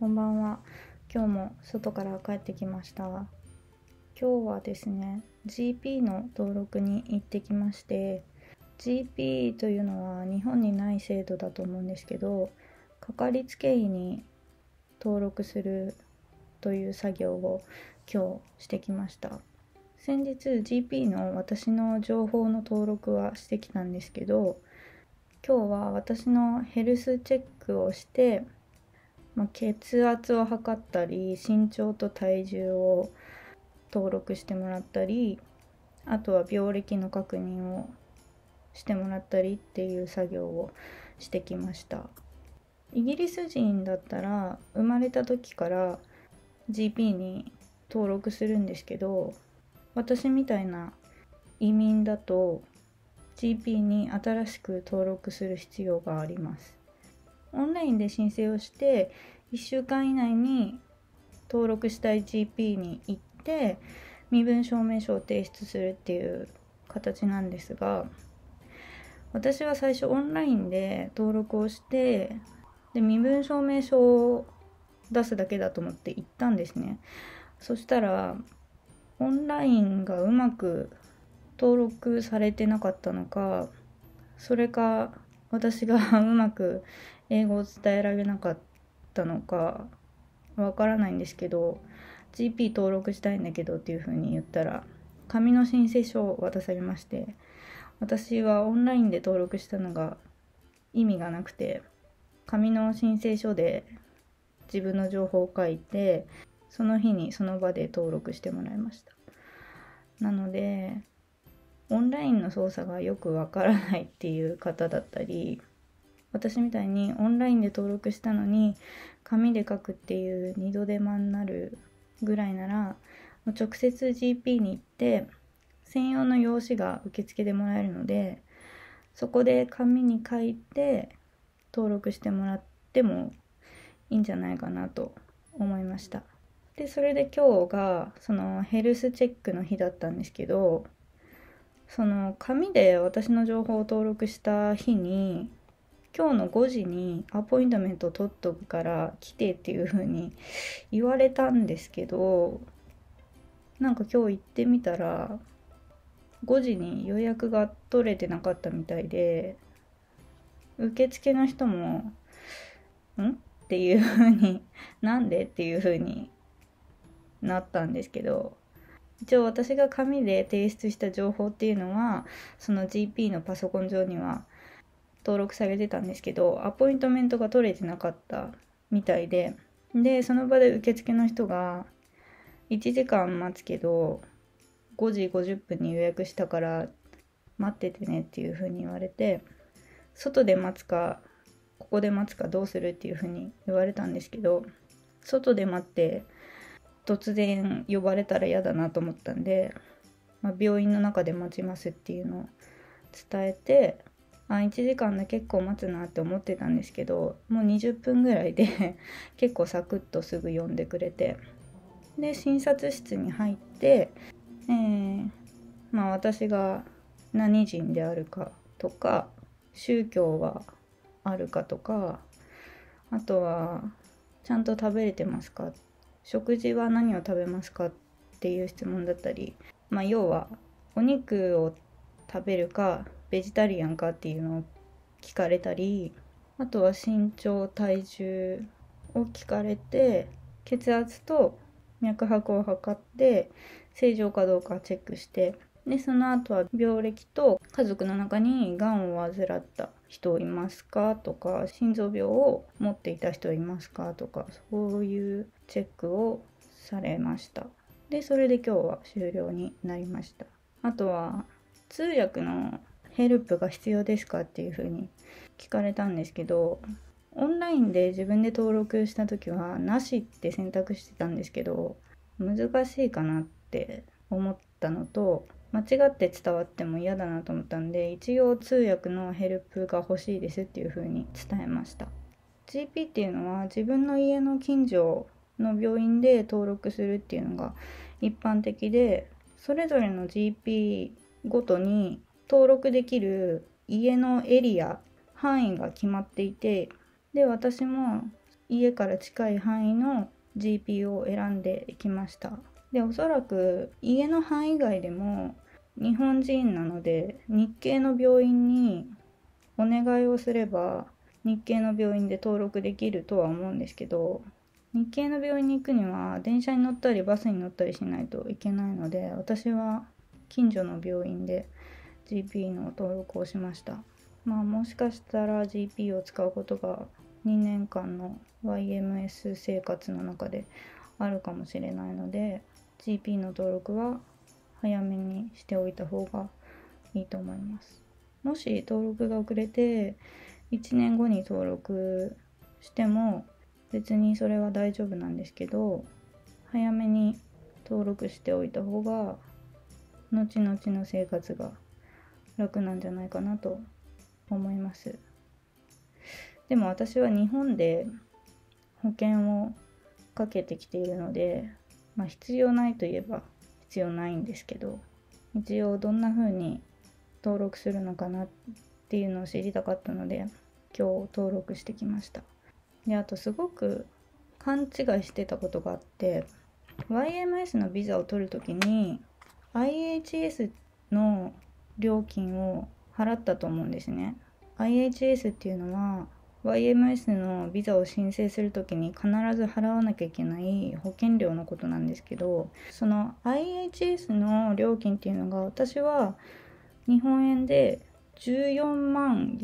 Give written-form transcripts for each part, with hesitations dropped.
こんばんは。今日も外から帰ってきました。今日はですね、GP の登録に行ってきまして、GP というのは日本にない制度だと思うんですけど、かかりつけ医に登録するという作業を今日してきました。先日 GP の私の情報の登録はしてきたんですけど、今日は私のヘルスチェックをして、血圧を測ったり身長と体重を登録してもらったり、あとは病歴の確認をしてもらったりっていう作業をしてきました。イギリス人だったら生まれた時から GP に登録するんですけど、私みたいな移民だと GP に新しく登録する必要があります。オンラインで申請をして1週間以内に登録したい GP に行って身分証明書を提出するっていう形なんですが、私は最初オンラインで登録をして、で身分証明書を出すだけだと思って行ったんですね。そしたらオンラインがうまく登録されてなかったのか、それか私がうまく英語を伝えられなかったのかわからないんですけど、 GP 登録したいんだけどっていう風に言ったら紙の申請書を渡されまして、私はオンラインで登録したのが意味がなくて、紙の申請書で自分の情報を書いて、その日にその場で登録してもらいました。なのでオンラインの操作がよくわからないっていう方だったり、私みたいにオンラインで登録したのに紙で書くっていう二度手間になるぐらいなら、直接 GP に行って専用の用紙が受付でもらえるので、そこで紙に書いて登録してもらってもいいんじゃないかなと思いました。でそれで今日がそのヘルスチェックの日だったんですけど、その紙で私の情報を登録した日に、今日の5時にアポイントメント取っとくから来てっていう風に言われたんですけど、なんか今日行ってみたら5時に予約が取れてなかったみたいで、受付の人もっていう風になんでっていう風になったんですけど、一応私が紙で提出した情報っていうのはその GP のパソコン上には登録されてたんですけど、アポイントメントが取れてなかったみたいで、その場で受付の人が1時間待つけど5時50分に予約したから待っててねっていう風に言われて、外で待つかここで待つかどうするっていう風に言われたんですけど、外で待って突然呼ばれたら嫌だなと思ったんで、病院の中で待ちますっていうのを伝えて、1時間で結構待つなって思ってたんですけど、もう20分ぐらいで結構サクッとすぐ呼んでくれて、で診察室に入って、私が何人であるかとか、宗教はあるかとか、あとはちゃんと食べれてますか、食事は何を食べますかっていう質問だったり、要はお肉を食べるかベジタリアンかっていうのを聞かれたり、あとは身長体重を聞かれて、血圧と脈拍を測って正常かどうかチェックして、でその後は病歴と家族の中にがんを患った人いますかとか、心臓病を持っていた人いますかとか、そういうチェックをされました。でそれで今日は終了になりました。あとは通訳のヘルプが必要ですかっていう風に聞かれたんですけど、オンラインで自分で登録した時はなしって選択してたんですけど、難しいかなって思ったのと、間違って伝わっても嫌だなと思ったんで、一応通訳のヘルプが欲しいですっていう風に伝えました。 GP っていうのは自分の家の近所の病院で登録するっていうのが一般的で、それぞれの GP ごとに登録できる家のエリア範囲が決まっていて、で私も家から近い範囲の GP を選んでいきました。で、おそらく家の範囲外でも日本人なので日系の病院にお願いをすれば日系の病院で登録できるとは思うんですけど、日系の病院に行くには電車に乗ったりバスに乗ったりしないといけないので、私は近所の病院で GP の登録をしました。もしかしたら GP を使うことが2年間の YMS 生活の中であるかもしれないので、 GP の登録は早めにしておいた方がいいと思います。もし登録が遅れて1年後に登録しても別にそれは大丈夫なんですけど、早めに登録しておいた方が後々の生活が楽なんじゃないかなと思います。でも私は日本で保険をかけてきているので、必要ないといえば必要ないんですけど、一応どんな風に登録するのかなっていうのを知りたかったので今日登録してきました。で、あとすごく勘違いしてたことがあって、 YMS のビザを取るときに IHS の料金を払ったと思うんですね。 IHS っていうのは YMS のビザを申請するときに必ず払わなきゃいけない保険料のことなんですけど、その IHS の料金っていうのが私は日本円で14万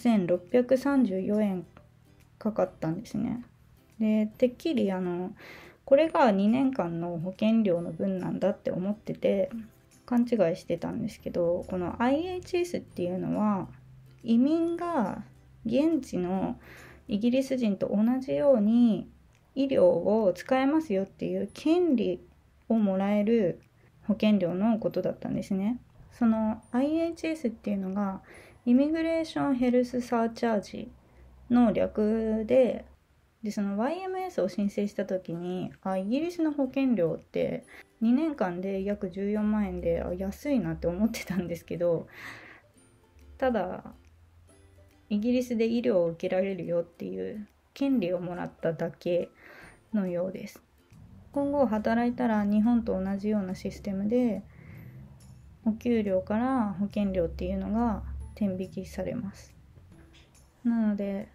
4634円かかったんですね。で、てっきりこれが2年間の保険料の分なんだって思ってて勘違いしてたんですけど、この IHS っていうのは移民が現地のイギリス人と同じように医療を使えますよっていう権利をもらえる保険料のことだったんですね。その IHS っていうのがイミグレーションヘルスサーチャージの略で、その YMS を申請した時にイギリスの保険料って2年間で約14万円で安いなって思ってたんですけど、ただイギリスで医療を受けられるよっていう権利をもらっただけのようです。今後働いたら日本と同じようなシステムでお給料から保険料っていうのが天引きされます。なので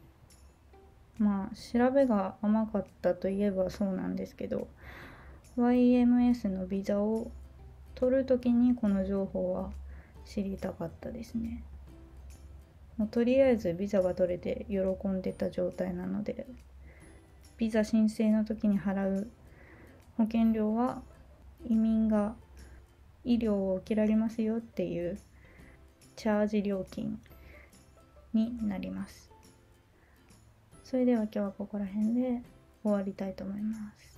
調べが甘かったといえばそうなんですけど、 YMS のビザを取るときにこの情報は知りたかったですね。とりあえずビザが取れて喜んでた状態なので、ビザ申請の時に払う保険料は移民が医療を受けられますよっていうチャージ料金になります。それでは今日はここら辺で終わりたいと思います。